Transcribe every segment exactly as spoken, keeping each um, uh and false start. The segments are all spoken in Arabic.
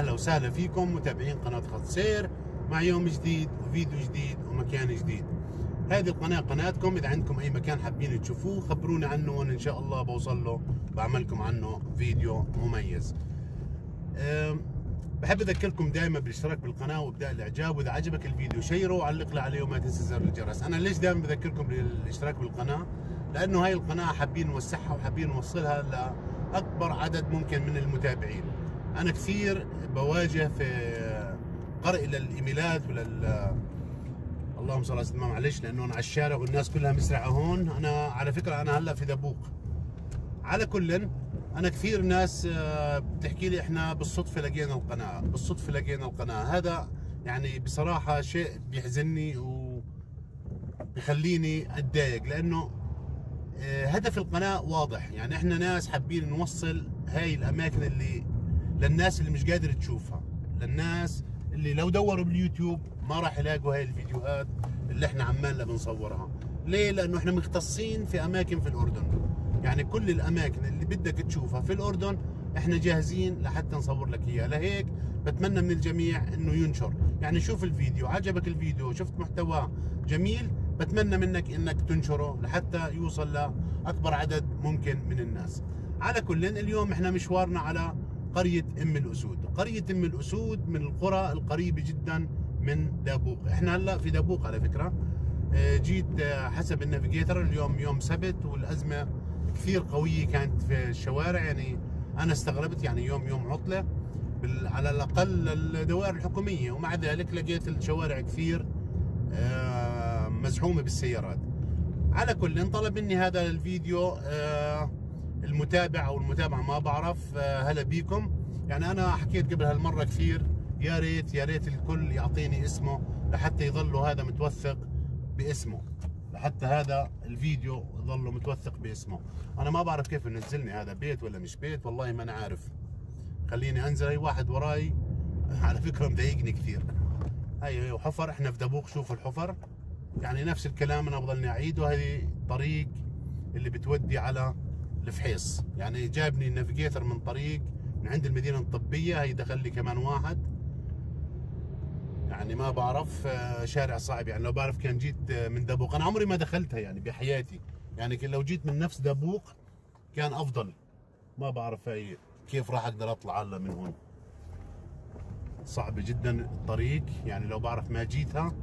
اهلا وسهلا فيكم متابعين قناة خط سير مع يوم جديد وفيديو جديد ومكان جديد. هذه القناة قناتكم، اذا عندكم اي مكان حابين تشوفوه خبروني عنه وانا ان شاء الله بوصل له بعملكم عنه فيديو مميز. بحب اذكركم دائما بالاشتراك بالقناة وابداء الاعجاب، واذا عجبك الفيديو شيره وعلق له عليه وما تنسى زر الجرس. انا ليش دائما بذكركم بالاشتراك بالقناة؟ لانه هاي القناة حابين نوسعها وحابين نوصلها لاكبر عدد ممكن من المتابعين. انا كثير بواجه في قرء للايميلات ولل اللهم صل على سيدنا معلش لانه انا على الشارع والناس كلها مسرعه هون. انا على فكره انا هلا في دبوق. على كل انا كثير ناس بتحكي لي احنا بالصدفه لقينا القناه، بالصدفه لقينا القناه. هذا يعني بصراحه شيء بيحزنني وبيخليني اتضايق، لانه هدف القناه واضح. يعني احنا ناس حابين نوصل هاي الاماكن اللي للناس اللي مش قادر تشوفها، للناس اللي لو دوروا باليوتيوب ما راح يلاقوا هاي الفيديوهات اللي احنا عمالنا بنصورها. ليه؟ لانه احنا مختصين في اماكن في الاردن، يعني كل الاماكن اللي بدك تشوفها في الاردن احنا جاهزين لحتى نصور لك اياها. لهيك بتمنى من الجميع انه ينشر، يعني شوف الفيديو، عجبك الفيديو، شفت محتواه جميل، بتمنى منك انك تنشره لحتى يوصل لاكبر عدد ممكن من الناس. على كل اليوم احنا مشوارنا على قرية ام الاسود. قرية ام الاسود من القرى القريبة جدا من دبوق. احنا هلا في دبوق على فكرة. جيت حسب النافيجيتر، اليوم يوم سبت والازمة كثير قوية كانت في الشوارع، يعني انا استغربت، يعني يوم يوم عطلة على الاقل الدوائر الحكومية، ومع ذلك لقيت الشوارع كثير مزحومة بالسيارات. على كل طلب مني هذا الفيديو المتابع او المتابعة ما بعرف، هلا بيكم. يعني انا حكيت قبل هالمرة كثير، يا ريت يا ريت الكل يعطيني اسمه لحتى يظلوا هذا متوثق باسمه، لحتى هذا الفيديو يظل متوثق باسمه. انا ما بعرف كيف نزلني، هذا بيت ولا مش بيت؟ والله ما انا عارف. خليني انزل. اي واحد وراي على فكرة مضايقني كثير. هي وحفر، احنا في دبوق، شوفوا الحفر، يعني نفس الكلام انا بضلني اعيده. هذه الطريق اللي بتودي على الفحيص، يعني جابني النافيجيتر من طريق من عند المدينة الطبية، هي دخل لي كمان واحد. يعني ما بعرف، شارع صعب. يعني لو بعرف كان جيت من دبوق، انا عمري ما دخلتها يعني بحياتي، يعني لو جيت من نفس دبوق كان افضل. ما بعرف هي كيف راح اقدر اطلع هلا من هون. صعبة جدا الطريق، يعني لو بعرف ما جيتها.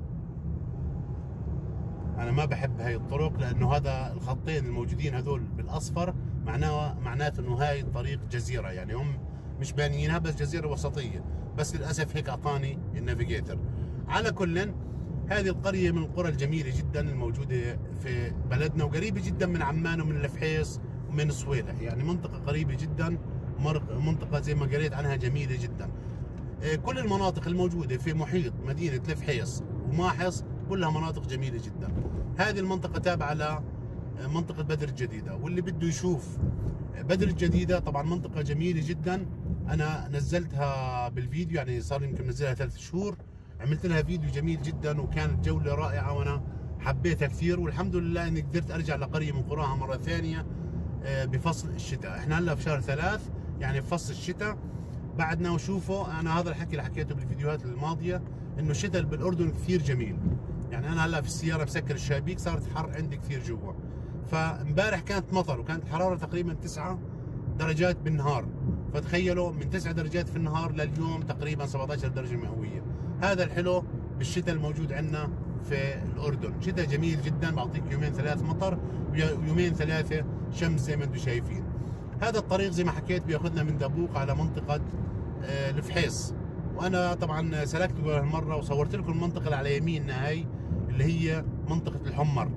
انا ما بحب هاي الطرق، لانه هذا الخطين الموجودين هذول بالاصفر معناه معناته انه هاي الطريق جزيرة، يعني هم مش بانيينها بس جزيرة وسطية، بس للاسف هيك اعطاني النافيجيتر. على كل هذه القرية من القرى الجميلة جدا الموجودة في بلدنا، وقريبة جدا من عمان ومن الفحيص ومن صويلح، يعني منطقة قريبة جدا، منطقة زي ما قريت عنها جميلة جدا. كل المناطق الموجودة في محيط مدينة الفحيص وماحص كلها مناطق جميلة جدا. هذه المنطقة تابعة لمنطقة بدر الجديدة، واللي بده يشوف بدر الجديدة طبعا منطقة جميلة جدا. أنا نزلتها بالفيديو، يعني صار يمكن نزلها ثلاث شهور، عملت لها فيديو جميل جدا وكانت جولة رائعة وأنا حبيتها كثير، والحمد لله إني قدرت أرجع لقرية من قراها مرة ثانية بفصل الشتاء. إحنا هلا في شهر ثلاث، يعني في فصل الشتاء بعدنا. وشوفوا أنا هذا الحكي اللي حكيته بالفيديوهات الماضية، إنه الشتاء بالأردن كثير جميل. يعني أنا هلا في السيارة بسكر الشبابيك، صارت حر عندي كثير جوا. فامبارح كانت مطر وكانت الحرارة تقريبا تسعة درجات بالنهار، فتخيلوا من تسعة درجات في النهار لليوم تقريبا سبعة عشر درجة مئوية. هذا الحلو بالشتاء الموجود عندنا في الأردن. شتاء جميل جدا، بعطيك يومين ثلاث مطر ويومين ثلاثة شمس زي ما انتم شايفين. هذا الطريق زي ما حكيت بياخذنا من دبوق على منطقة الفحيص، وانا طبعا سلكت قبل هالمرة وصورت لكم المنطقة اللي على يميننا هاي اللي هي منطقة الحمر.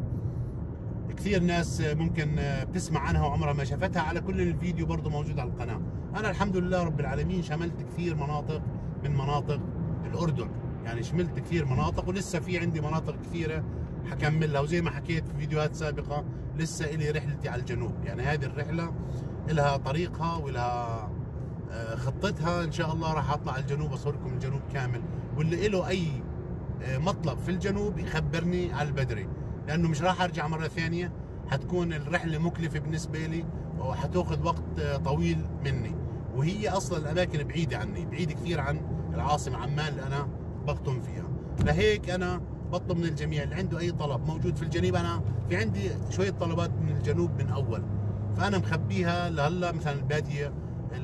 كثير ناس ممكن بتسمع عنها وعمرها ما شافتها. على كل الفيديو برضه موجود على القناة. أنا الحمد لله رب العالمين شملت كثير مناطق من مناطق الأردن، يعني شملت كثير مناطق، ولسه في عندي مناطق كثيرة حكملها. وزي ما حكيت في فيديوهات سابقة لسه إلي رحلتي على الجنوب، يعني هذه الرحلة إلها طريقها وإلها خطتها. إن شاء الله راح أطلع على الجنوب أصور لكم الجنوب كامل، واللي إله أي مطلب في الجنوب يخبرني على البدري، لانه مش راح ارجع مره ثانيه. حتكون الرحله مكلفه بالنسبه لي وحتاخذ وقت طويل مني. وهي اصلا الاماكن بعيده عني، بعيده كثير عن العاصمه عمان اللي انا بقطن فيها. لهيك انا بطلب من الجميع اللي عنده اي طلب موجود في الجنوب، انا في عندي شويه طلبات من الجنوب من اول، فانا مخبيها لهلا. مثلا الباديه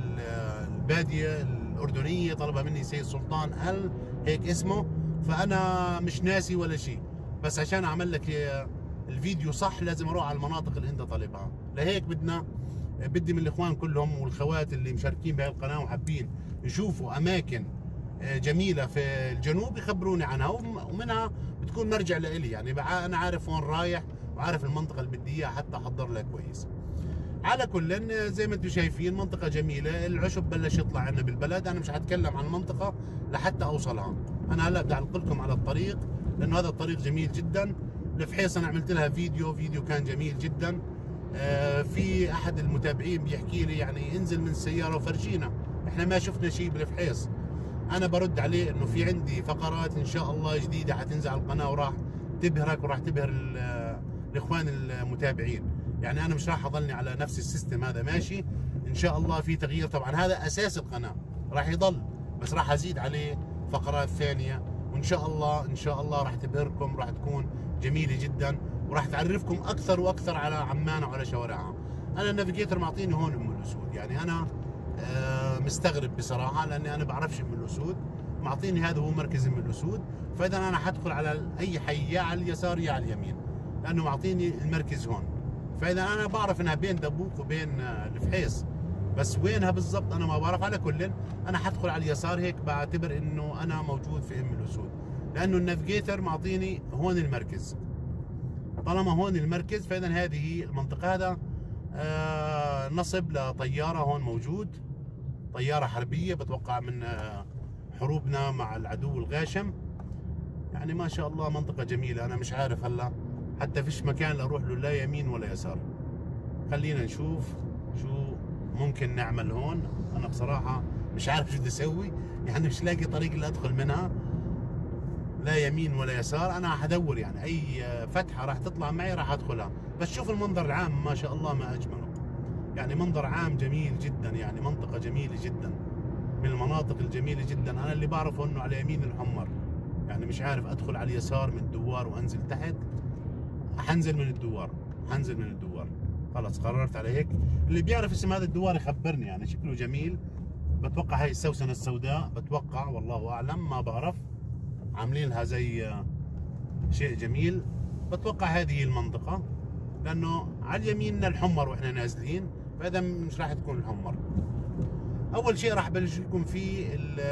الباديه الاردنيه طلبها مني سيد سلطان ال هيك اسمه، فانا مش ناسي ولا شيء، بس عشان اعمل لك الفيديو صح لازم اروح على المناطق اللي انت طالبها. لهيك بدنا بدي من الاخوان كلهم والخوات اللي مشاركين بهاي القناه وحابين يشوفوا اماكن جميله في الجنوب يخبروني عنها، ومنها بتكون مرجع لإلي. يعني انا عارف وين رايح وعارف المنطقه اللي بدي اياها حتى احضر لها كويس. على كل زي ما انتم شايفين منطقه جميله، العشب بلش يطلع عندنا بالبلد. انا مش هتكلم عن المنطقه لحتى اوصلها، انا هلا بدي اعلق لكم على الطريق لانه هذا الطريق جميل جدا. الفحيص انا عملت لها فيديو فيديو كان جميل جدا. آه في احد المتابعين بيحكي لي يعني انزل من السياره وفرجينا، احنا ما شفنا شيء بالفحيص. انا برد عليه انه في عندي فقرات ان شاء الله جديده حتنزل على القناه وراح تبهرك وراح تبهر الاخوان المتابعين. يعني انا مش راح اضلني على نفس السيستم هذا ماشي، ان شاء الله في تغيير. طبعا هذا اساس القناه راح يضل، بس راح ازيد عليه فقرات ثانيه، وان شاء الله ان شاء الله راح تبهركم، راح تكون جميله جدا، وراح تعرفكم اكثر واكثر على عمان وعلى شوارعها. انا النافيجيتر معطيني هون ام الاسود، يعني انا آه مستغرب بصراحه لاني انا بعرفش ام الاسود، معطيني هذا هو مركز ام الاسود. فاذا انا حدخل على اي حي يا على اليسار يا على اليمين، لانه معطيني المركز هون. فاذا انا بعرف انها بين دبوق وبين الفحيص، بس وينها بالضبط انا ما بعرف. على كل انا حدخل على اليسار، هيك بعتبر انه انا موجود في ام الاسود، لانه النافيجيتر معطيني هون المركز. طالما هون المركز فاذا هذه المنطقه. هذا آه نصب لطياره هون موجود، طياره حربيه بتوقع من آه حروبنا مع العدو الغاشم. يعني ما شاء الله منطقه جميله. انا مش عارف هلا حتى فيش مكان لاروح له لا يمين ولا يسار. خلينا نشوف شو ممكن نعمل هون. انا بصراحه مش عارف شو بدي اسوي، يعني مش لاقي طريق اللي ادخل منها لا يمين ولا يسار. انا حدور يعني اي فتحه راح تطلع معي راح ادخلها. بس شوف المنظر العام ما شاء الله ما اجمله، يعني منظر عام جميل جدا، يعني منطقه جميله جدا من المناطق الجميله جدا. انا اللي بعرفه انه على يمين الحمر، يعني مش عارف ادخل على اليسار من الدوار وانزل تحت. حنزل من الدوار، حنزل من الدوار، خلص قررت على هيك. اللي بيعرف اسم هذا الدوار يخبرني، يعني شكله جميل. بتوقع هاي السوسنه السوداء، بتوقع والله اعلم ما بعرف، عاملين لها زي شيء جميل. بتوقع هذه المنطقه، لانه على اليمين الحمر واحنا نازلين، فاذا مش راح تكون الحمر. اول شيء راح بلش لكم فيه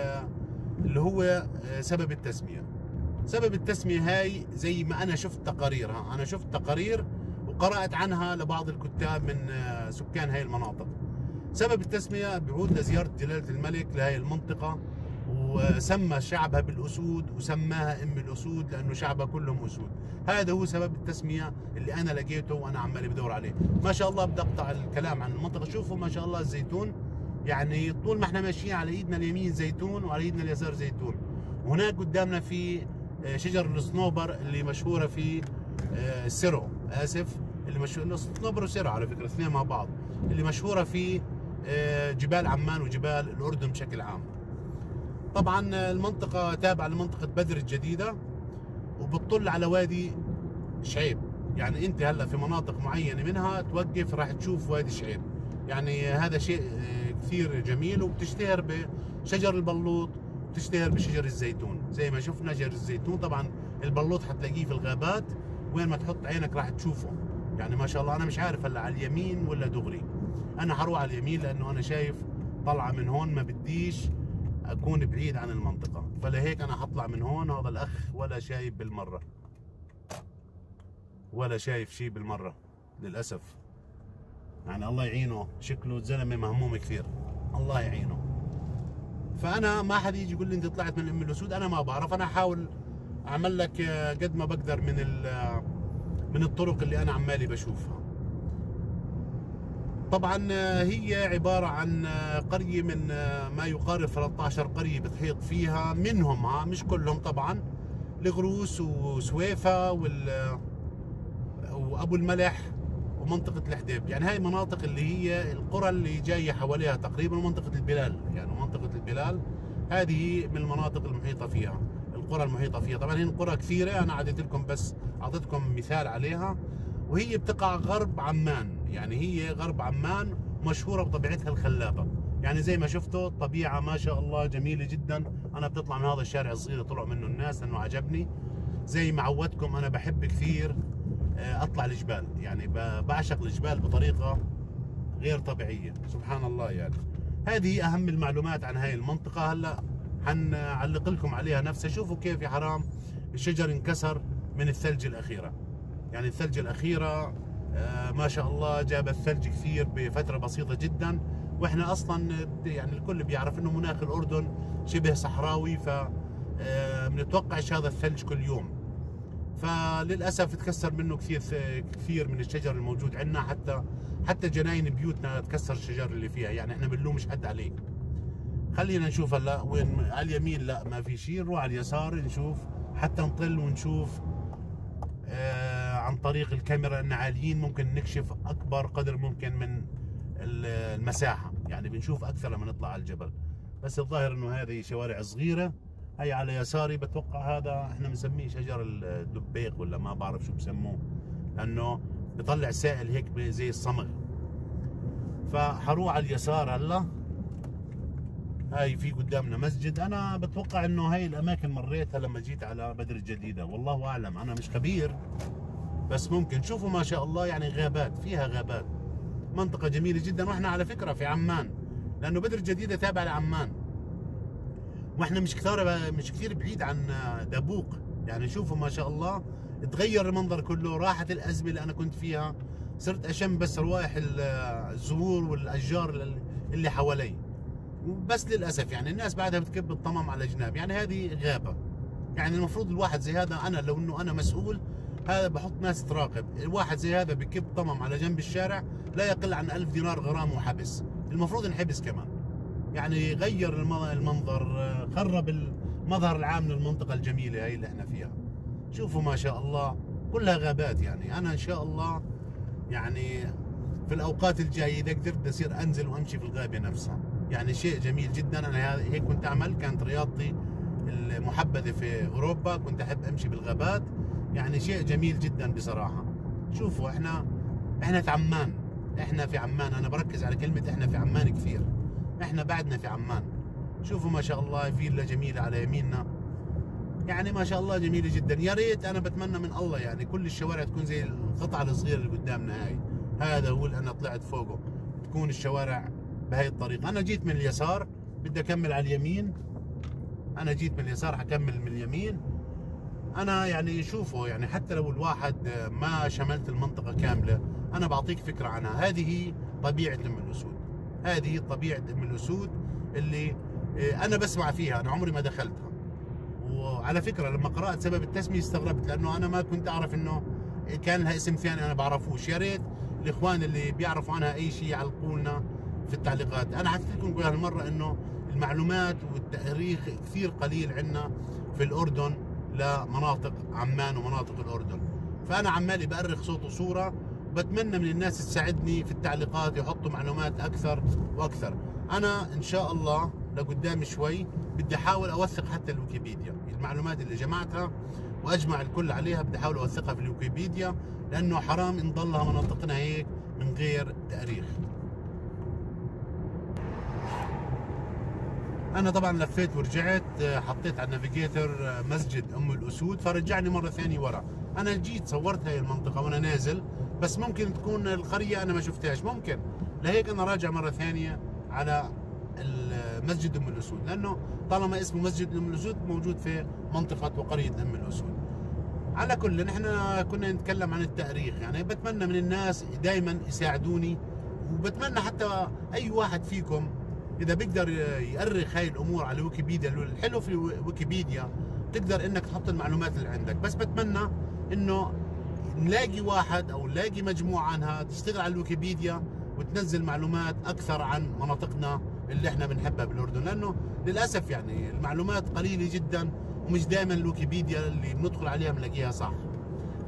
اللي هو سبب التسميه. سبب التسميه هاي زي ما انا شفت تقاريرها، انا شفت تقارير وقرات عنها لبعض الكتاب من سكان هاي المناطق. سبب التسميه بيعود لزياره جلاله الملك لهي المنطقه، وسمى شعبها بالاسود وسماها ام الاسود لانه شعبها كلهم اسود. هذا هو سبب التسميه اللي انا لقيته وانا عمالي بدور عليه. ما شاء الله بدي اقطع الكلام عن المنطقه. شوفوا ما شاء الله الزيتون، يعني طول ما احنا ماشيين على ايدنا اليمين زيتون وعلى ايدنا اليسار زيتون. وهناك قدامنا في شجر الصنوبر اللي مشهوره في السرو، اسف اللي مشهور الصنوبر وسرو على فكره اثنين مع بعض، اللي مشهوره في جبال عمان وجبال الاردن بشكل عام. طبعا المنطقه تابعه لمنطقه بدر الجديده، وبتطل على وادي شعيب. يعني انت هلا في مناطق معينه منها توقف راح تشوف وادي شعيب. يعني هذا شيء كثير جميل، وبتشتهر بشجر البلوط، بتشتهر بشجر الزيتون. زي ما شفنا شجر الزيتون، طبعا البلوط حتلاقيه في الغابات، وين ما تحط عينك راح تشوفه. يعني ما شاء الله. انا مش عارف هلا على اليمين ولا دغري. انا حروح على اليمين لانه انا شايف طلعه من هون، ما بديش اكون بعيد عن المنطقه، فلهيك انا حطلع من هون. هذا الاخ ولا شايف بالمره، ولا شايف شيء بالمره للاسف. يعني الله يعينه، شكله زلمه مهموم كثير، الله يعينه. فانا ما حد يجي يقول لي انت طلعت من ام الاسود، انا ما بعرف. انا احاول اعمل لك قد ما بقدر من من الطرق اللي انا عمالي بشوفها. طبعا هي عباره عن قريه من ما يقارب ثلاثة عشر قريه بتحيط فيها، منهم ها مش كلهم طبعا، الغروس وسويفه وال وابو الملح ومنطقة الحديب. يعني هاي مناطق اللي هي القرى اللي جاية حواليها تقريبا، ومنطقة البلال، يعني منطقة البلال هذه من المناطق المحيطة فيها، القرى المحيطة فيها. طبعا هي قرى كثيرة، أنا عديت لكم بس أعطيتكم مثال عليها. وهي بتقع غرب عمان، يعني هي غرب عمان، مشهورة بطبيعتها الخلابة. يعني زي ما شفتوا الطبيعة ما شاء الله جميلة جدا. أنا بتطلع من هذا الشارع الصغير طلعوا منه الناس لأنه عجبني. زي ما عودتكم أنا بحب كثير أطلع الجبال، يعني بعشق الجبال بطريقة غير طبيعية، سبحان الله. يعني هذه أهم المعلومات عن هاي المنطقة. هلا حنعلق لكم عليها نفسها. شوفوا كيف يا حرام الشجر انكسر من الثلج الأخيرة. يعني الثلج الأخيرة آه ما شاء الله جاب الثلج كثير بفترة بسيطة جدا. واحنا اصلا يعني الكل بيعرف انه مناخ الاردن شبه صحراوي، ف بنتوقعش هذا الثلج كل يوم. فللاسف تكسر منه كثير كثير من الشجر الموجود عندنا، حتى حتى جناين بيوتنا تكسر الشجر اللي فيها. يعني احنا بنلومش حد عليه. خلينا نشوف هلا وين. على اليمين لا ما في شيء، نروح على اليسار نشوف حتى نطل ونشوف آه عن طريق الكاميرا ان عاليين ممكن نكشف اكبر قدر ممكن من المساحة. يعني بنشوف اكثر لما نطلع على الجبل. بس الظاهر انه هذه شوارع صغيرة. هي على يساري بتوقع هذا احنا بنسميه شجر الدبيق ولا ما بعرف شو بسموه، لانه بيطلع سائل هيك زي الصمغ. فحروح على اليسار هلا. هاي في قدامنا مسجد. انا بتوقع انه هاي الاماكن مريتها لما جيت على بدر الجديدة، والله اعلم، انا مش خبير بس ممكن. شوفوا ما شاء الله، يعني غابات، فيها غابات، منطقة جميلة جدا. واحنا على فكرة في عمان، لانه بدر الجديدة تابع لعمان، واحنا مش كثير مش كثير بعيد عن دبوق. يعني شوفوا ما شاء الله تغير المنظر كله، راحت الأزمة اللي انا كنت فيها، صرت اشم بس روائح الزهور والاشجار اللي حوالي. بس للاسف يعني الناس بعدها بتكب الطمم على جناب. يعني هذه غابة. يعني المفروض الواحد زي هذا، انا لو انه انا مسؤول، هذا بحط ناس تراقب. الواحد زي هذا بكب طمم على جنب الشارع لا يقل عن ألف دينار غرامة وحبس. المفروض نحبس كمان. يعني غير المنظر، خرب المظهر العام للمنطقة الجميلة هاي اللي احنا فيها. شوفوا ما شاء الله كلها غابات. يعني انا ان شاء الله يعني في الاوقات الجاية اذا قدرت اصير انزل وامشي في الغابة نفسها. يعني شيء جميل جدا. انا هيك كنت اعمل، كانت رياضتي المحبذة في اوروبا، كنت احب امشي بالغابات. يعني شيء جميل جدا بصراحة. شوفوا احنا احنا في عمان، احنا في عمان. انا بركز على كلمة احنا في عمان كثير. احنا بعدنا في عمان. شوفوا ما شاء الله فيلا جميلة على يميننا. يعني ما شاء الله جميلة جدا. يا ريت انا بتمنى من الله يعني كل الشوارع تكون زي القطعة الصغيرة اللي قدامنا هاي. هذا هو اللي انا طلعت فوقه، تكون الشوارع بهي الطريقة. انا جيت من اليسار، بدي اكمل على اليمين. انا جيت من اليسار حكمل من اليمين. انا يعني شوفوا، يعني حتى لو الواحد ما شملت المنطقة كاملة، انا بعطيك فكرة عنها. هذه طبيعة ام الاسود. هذه طبيعة ام الاسود اللي انا بسمع فيها، انا عمري ما دخلتها. وعلى فكرة لما قرأت سبب التسمية استغربت، لانه انا ما كنت اعرف انه كان لها اسم ثاني انا بعرفوش. يا ريت الاخوان اللي بيعرفوا عنها اي شيء يعلقوا لنا في التعليقات. انا حكيت لكم هالمرة انه المعلومات والتاريخ كثير قليل عندنا في الاردن لمناطق عمان ومناطق الاردن. فانا عمالي بأرخ صوت وصورة. بتمنى من الناس تساعدني في التعليقات، يحطوا معلومات اكثر واكثر. انا ان شاء الله لقدام شوي بدي احاول اوثق حتى الويكيبيديا، المعلومات اللي جمعتها واجمع الكل عليها بدي احاول اوثقها في الويكيبيديا، لانه حرام ان ضلها مناطقنا هيك من غير تاريخ. انا طبعا لفيت ورجعت، حطيت على النافيجيتر مسجد ام الاسود فرجعني مره ثانيه ورا. انا جيت صورت هاي المنطقه وانا نازل، بس ممكن تكون القريه انا ما شفتهاش، ممكن. لهيك انا راجع مره ثانيه على مسجد ام الاسود، لانه طالما اسمه مسجد ام الاسود موجود في منطقه وقريه ام الاسود. على كل نحن كنا نتكلم عن التاريخ. يعني بتمنى من الناس دائما يساعدوني، وبتمنى حتى اي واحد فيكم اذا بيقدر يأرخ هاي الامور على ويكيبيديا. الحلو في ويكيبيديا تقدر انك تحط المعلومات اللي عندك، بس بتمنى انه نلاقي واحد او نلاقي مجموعه عنها تشتغل على الويكيبيديا وتنزل معلومات اكثر عن مناطقنا اللي احنا بنحبها بالاردن، لانه للاسف يعني المعلومات قليله جدا ومش دائما الويكيبيديا اللي بندخل عليها بنلاقيها صح.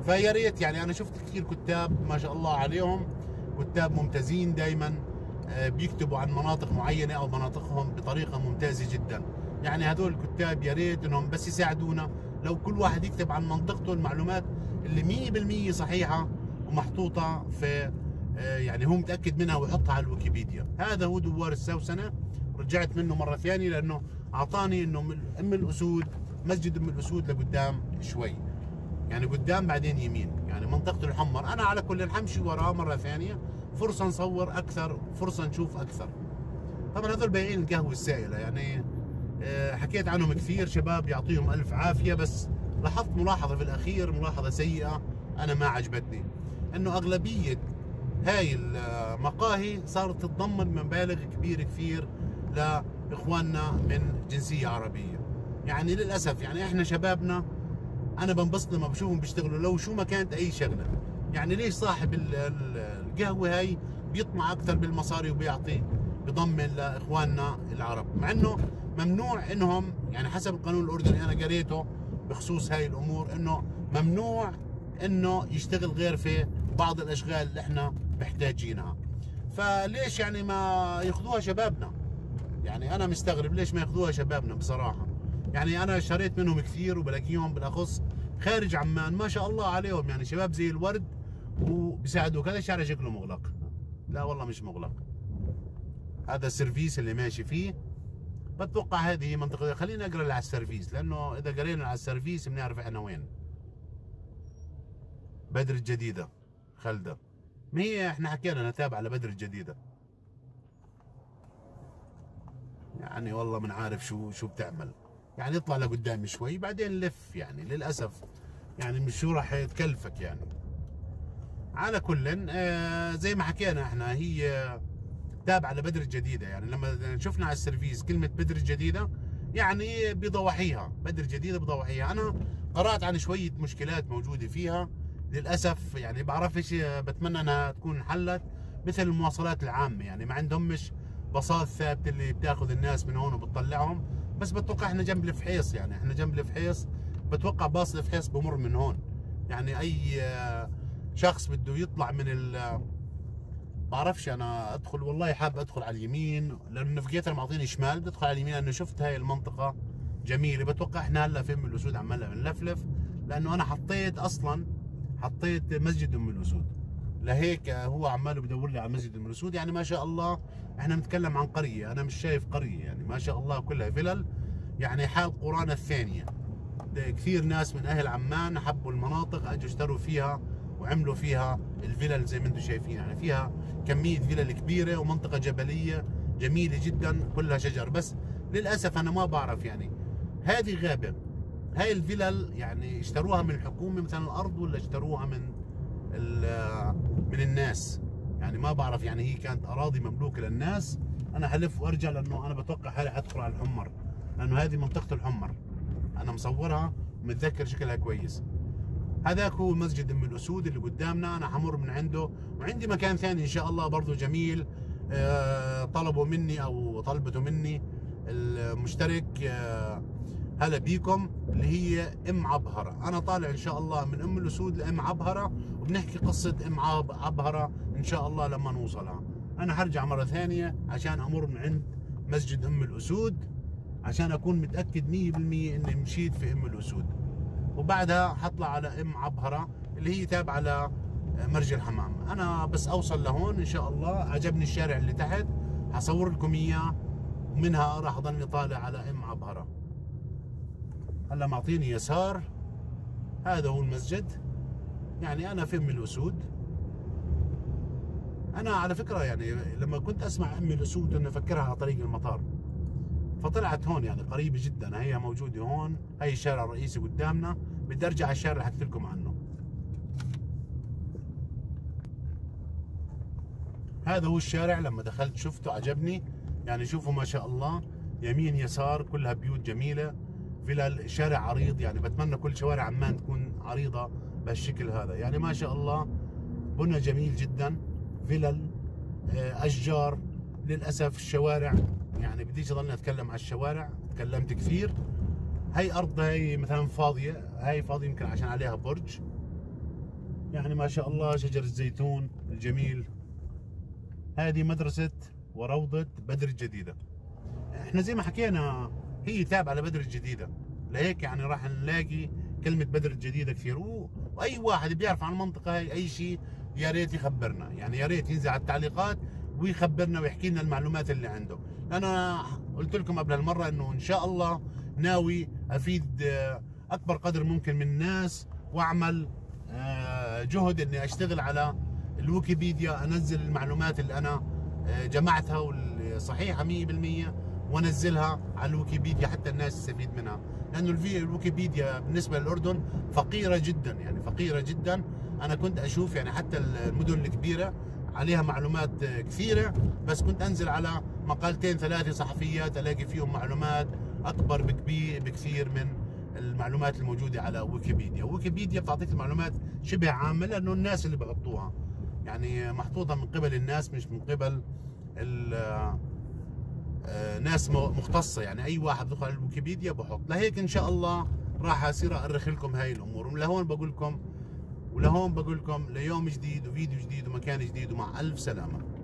فيا ريت يعني انا شفت كثير كتاب ما شاء الله عليهم، كتاب ممتازين دائما بيكتبوا عن مناطق معينه او مناطقهم بطريقه ممتازه جدا. يعني هذول الكتاب يا ريت انهم بس يساعدونا، لو كل واحد يكتب عن منطقته المعلومات اللي مية بالمية صحيحه ومحطوطه في يعني هو متاكد منها ويحطها على الويكيبيديا. هذا هو دوار السوسنه. رجعت منه مره ثانيه لانه اعطاني انه من ام الاسود، مسجد ام الاسود لقدام شوي، يعني قدام بعدين يمين، يعني منطقه الحمر. انا على كل حمشي وراه مره ثانيه، فرصه نصور اكثر، فرصه نشوف اكثر. طبعا هذول بياعين القهوه السائله يعني حكيت عنهم كثير، شباب يعطيهم الف عافيه، بس لاحظت ملاحظه في الاخير، ملاحظه سيئه انا ما عجبتني، انه اغلبيه هاي المقاهي صارت تتضمن مبالغ كبيره كثير لاخواننا من جنسيه عربيه. يعني للاسف يعني احنا شبابنا انا بنبسط لما بشوفهم بيشتغلوا لو شو ما كانت اي شغله. يعني ليش صاحب القهوه هاي بيطمع اكثر بالمصاري وبيعطي بضمن لاخواننا العرب، مع انه ممنوع انهم يعني حسب القانون الاردني انا قريته بخصوص هاي الامور انه ممنوع انه يشتغل غير في بعض الاشغال اللي احنا محتاجينها. فليش يعني ما ياخذوها شبابنا؟ يعني انا مستغرب ليش ما ياخذوها شبابنا بصراحه. يعني انا اشتريت منهم كثير وبلاقيهم بالاخص خارج عمان ما شاء الله عليهم، يعني شباب زي الورد وبيساعدوك. هذا الشارع شكله مغلق؟ لا والله مش مغلق، هذا السيرفيس اللي ماشي فيه. بتوقع هذه منطقة، خلينا نقرا على السيرفيس لأنه إذا قرينا على السيرفيس بنعرف إحنا وين. بدر الجديدة خلدة، ما هي إحنا حكينا نتابع على بدر الجديدة. يعني والله من عارف شو شو بتعمل، يعني اطلع لقدام شوي بعدين لف، يعني للأسف يعني مش شو راح تكلفك يعني. على كل آه زي ما حكينا إحنا هي تابعة لبدر الجديدة، يعني لما شفنا على السيرفيس كلمة بدر الجديدة يعني بضواحيها، بدر الجديدة بضواحيها. أنا قرأت عن شوية مشكلات موجودة فيها للأسف، يعني بعرفش، بتمنى أنها تكون انحلت، مثل المواصلات العامة يعني ما عندهمش باصات ثابتة اللي بتاخذ الناس من هون وبتطلعهم. بس بتوقع احنا جنب الفحيص، يعني احنا جنب الفحيص، بتوقع باص الفحيص بمر من هون. يعني أي شخص بده يطلع من ال بعرفش انا ادخل، والله حاب ادخل على اليمين لانه النافيجيتر معطيني شمال، بدخل على اليمين لانه شفت هاي المنطقه جميله. بتوقع احنا هلا في ام الاسود عمالنا بنلفلف، لانه انا حطيت اصلا حطيت مسجد ام الاسود، لهيك هو عماله بدور لي على مسجد ام الاسود. يعني ما شاء الله احنا بنتكلم عن قريه، انا مش شايف قريه، يعني ما شاء الله كلها فلل، يعني حال قرانا الثانيه. كثير ناس من اهل عمان حبوا المناطق، اجوا اشتروا فيها وعملوا فيها الفلل زي ما انتم شايفين، يعني فيها كميه فلل كبيره ومنطقه جبليه جميله جدا كلها شجر. بس للاسف انا ما بعرف يعني هذه غابه، هاي الفلل يعني اشتروها من الحكومه مثلا الارض ولا اشتروها من من الناس؟ يعني ما بعرف، يعني هي كانت اراضي مملوكه للناس. انا حلف وارجع لانه انا بتوقع حالي حدخل على الحمر، لانه هذه منطقه الحمر انا مصورها ومتذكر شكلها كويس. هذاك هو مسجد ام الاسود اللي قدامنا، انا حمر من عنده. وعندي مكان ثاني ان شاء الله برضه جميل، أه طلبوا مني او طلبته مني المشترك، أه هلا بيكم، اللي هي ام عبهره. انا طالع ان شاء الله من ام الاسود لام عبهره، وبنحكي قصه ام عبهره ان شاء الله لما نوصلها. انا حرجع مره ثانيه عشان امر من عند مسجد ام الاسود عشان اكون متاكد مية بالمية اني مشيت في ام الاسود، وبعدها حطلع على ام عبهره اللي هي تابعه لمرج الحمام. انا بس اوصل لهون ان شاء الله، عجبني الشارع اللي تحت حصور لكم اياه، ومنها راح اضلني طالع على ام عبهره. هلا معطيني يسار، هذا هو المسجد. يعني انا في ام الاسود. انا على فكره يعني لما كنت اسمع ام الاسود اني افكرها على طريق المطار، فطلعت هون يعني قريبه جدا، هي موجوده هون، هي الشارع الرئيسي قدامنا. بدي ارجع على الشارع اللي حكيت لكم عنه. هذا هو الشارع، لما دخلت شفته عجبني، يعني شوفوا ما شاء الله يمين يسار كلها بيوت جميله، فلل، شارع عريض. يعني بتمنى كل شوارع عمان تكون عريضه بهالشكل هذا. يعني ما شاء الله بنى جميل جدا، فلل، اشجار. للاسف الشوارع يعني بديش اضلني اتكلم على الشوارع، تكلمت كثير. هي ارض هي مثلا فاضيه، هي فاضيه يمكن عشان عليها برج، يعني ما شاء الله شجر الزيتون الجميل. هذه مدرسة وروضة بدر الجديدة. احنا زي ما حكينا هي تابعة لبدر الجديدة، لهيك يعني راح نلاقي كلمة بدر الجديدة كثير، واي واحد بيعرف عن المنطقة هاي اي شيء يا ريت يخبرنا، يعني يا ريت ينزل على التعليقات ويخبرنا ويحكي لنا المعلومات اللي عنده. انا قلت لكم قبل هالمرة انه ان شاء الله ناوي افيد اكبر قدر ممكن من الناس، واعمل جهد اني اشتغل على الويكيبيديا، انزل المعلومات اللي انا جمعتها واللي صحيحه مية بالمية وانزلها على الويكيبيديا حتى الناس تستفيد منها، لانه الويكيبيديا بالنسبه للاردن فقيره جدا، يعني فقيره جدا. انا كنت اشوف يعني حتى المدن الكبيره عليها معلومات كثيره، بس كنت انزل على مقالتين ثلاثه صحفيات الاقي فيهم معلومات اكبر بكثير من المعلومات الموجوده على ويكيبيديا. ويكيبيديا بتعطيك المعلومات شبه عامه، لانه الناس اللي بحطوها يعني محطوطه من قبل الناس مش من قبل ناس مختصه، يعني اي واحد بدخل على الويكيبيديا بحط. لهيك ان شاء الله راح اصير ارخي لكم هاي الامور. ولهون بقول لكم ولهون بقول لكم ليوم جديد وفيديو جديد ومكان جديد، ومع الف سلامه.